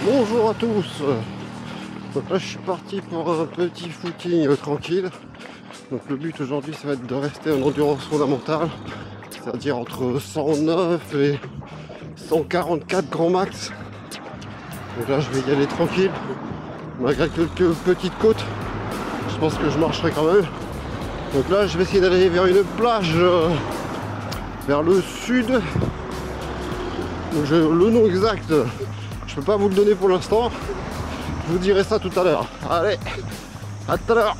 Bonjour à tous. Donc là je suis parti pour un petit footing tranquille. Donc le but aujourd'hui ça va être de rester en endurance fondamentale, c'est-à-dire entre 109 et 144 grand max. Donc là je vais y aller tranquille, malgré quelques petites côtes. Je pense que je marcherai quand même. Donc là je vais essayer d'aller vers une plage vers le sud. Donc le nom exact je peux pas vous le donner pour l'instant. Je vous dirai ça tout à l'heure. Allez, à tout à l'heure.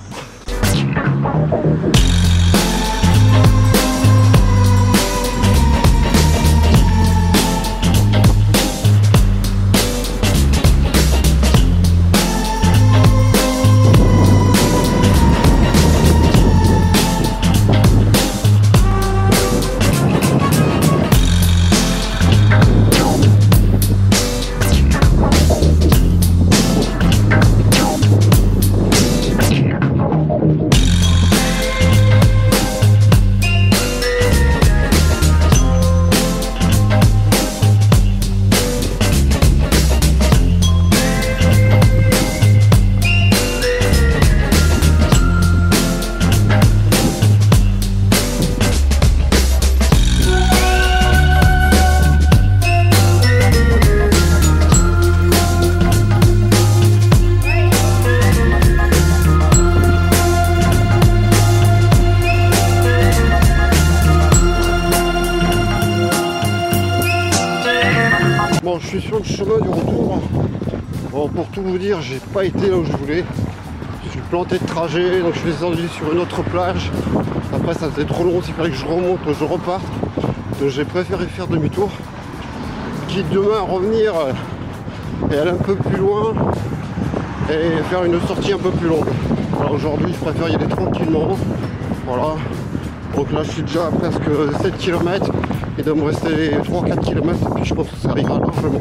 Bon, je suis sur le chemin du retour. Bon, pour tout vous dire, j'ai pas été là où je voulais. Je suis planté de trajet, donc je suis descendu sur une autre plage. Après, ça faisait trop long, il fallait que je remonte, je reparte. Donc j'ai préféré faire demi-tour. Quitte demain à revenir et aller un peu plus loin et faire une sortie un peu plus longue. Alors aujourd'hui, je préfère y aller tranquillement. Voilà. Donc là, je suis déjà à presque 7 km. Il doit me rester 3-4 km et puis je pense que ça ira largement.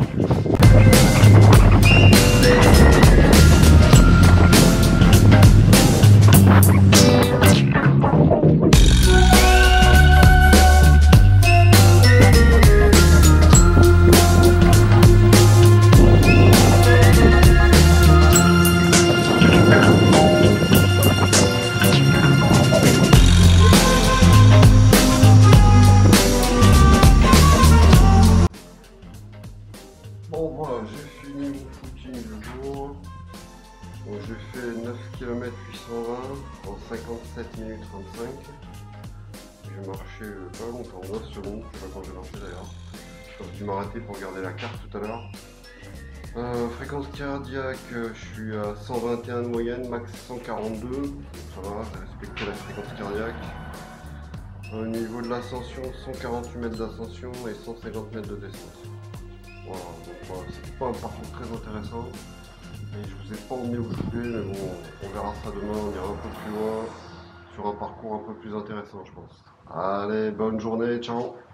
Bon voilà, j'ai fini mon footing du jour. Bon, j'ai fait 9 km 820 en 57 minutes 35. J'ai marché pas longtemps, 9 secondes, je sais pas quand j'ai marché d'ailleurs. J'ai dû m'arrêter pour regarder la carte tout à l'heure. Fréquence cardiaque, je suis à 121 de moyenne, max 142. Donc ça va, j'ai respecté la fréquence cardiaque. Au niveau de l'ascension, 148 mètres d'ascension et 150 mètres de descente. Voilà, donc voilà, c'est pas un parcours très intéressant et je vous ai pas emmené où je voulais, mais bon, on verra ça demain, on ira un peu plus loin sur un parcours un peu plus intéressant je pense. Allez, bonne journée, ciao.